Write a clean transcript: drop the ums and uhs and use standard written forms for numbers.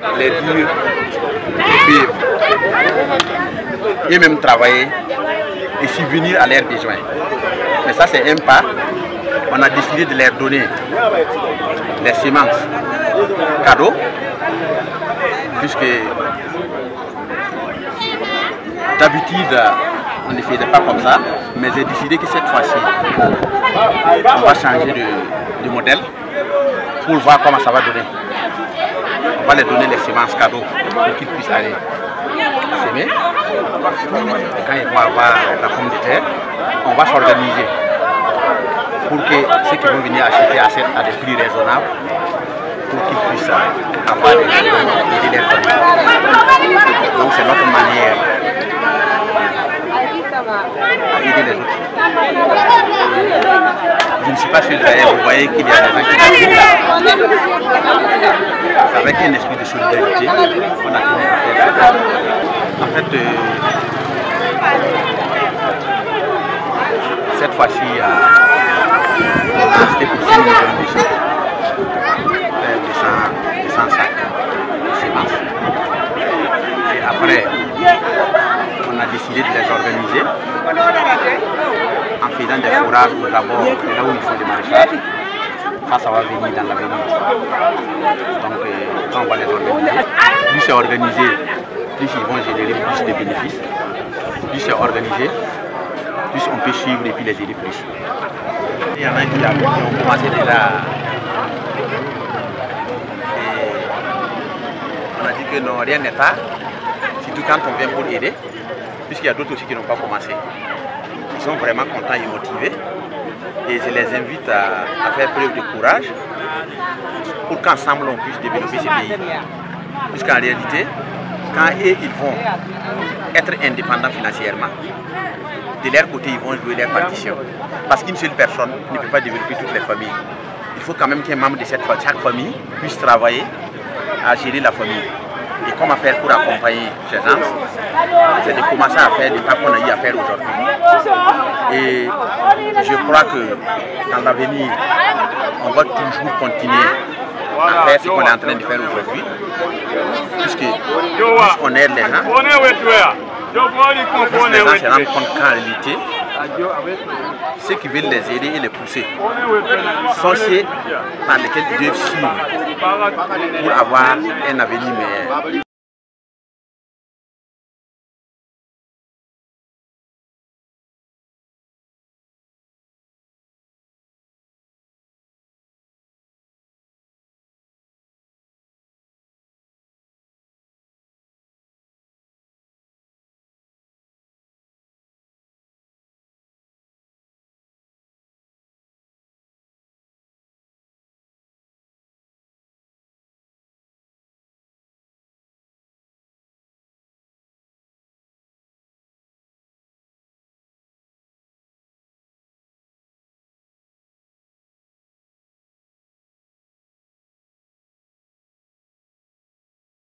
les dire vivre et même travailler et subvenir à leurs besoins. Mais ça c'est un pas. On a décidé de leur donner les semences cadeaux, puisque d'habitude on ne faisait pas comme ça, mais j'ai décidé que cette fois-ci on va changer de modèle pour voir comment ça va donner. On va leur donner les semences cadeaux pour qu'ils puissent aller s'aimer. Et quand ils vont avoir la pomme de terre, on va s'organiser pour que ceux qui vont venir acheter à des prix raisonnables, pour qu'ils puissent avoir des aider leurs familles. Donc c'est notre manière à aider les autres. Je ne suis pas sûr d'ailleurs, vous voyez qu'il y a des gens qui avec un esprit de solidarité, on a tenu à faire ça. En fait, cette fois-ci, on a acheté pour 6 millions de 100 sacs de semences. Et après, on a décidé de les organiser en faisant des fourrages d'abord là où ils font des maraîchages. Ça va venir dans l'avenir. Donc, quand on va les organiser, plus c'est organisé, plus ils vont générer plus de bénéfices. Plus c'est organisé, plus on peut suivre et puis les aider plus. Il y en a qui ont commencé déjà. On a dit que non, rien n'est tard, surtout quand on vient pour aider, puisqu'il y a d'autres aussi qui n'ont pas commencé. Ils sont vraiment contents et motivés. Et je les invite à faire preuve de courage pour qu'ensemble on puisse développer ce pays. Puisqu'en réalité, quand eux, ils vont être indépendants financièrement, de leur côté, ils vont jouer leur partition. Parce qu'une seule personne ne peut pas développer toutes les familles. Il faut quand même qu'un membre de chaque famille puisse travailler à gérer la famille. Et comment faire pour accompagner ces gens, c'est de commencer à faire des pas qu'on a eu à faire aujourd'hui. Et je crois que dans l'avenir, on va toujours continuer à faire ce qu'on est en train de faire aujourd'hui, puisque on aide les gens, les gens se rendent compte qu'en réalité, ceux qui veulent les aider et les pousser sont ceux par lesquels ils doivent suivre pour avoir un avenir meilleur.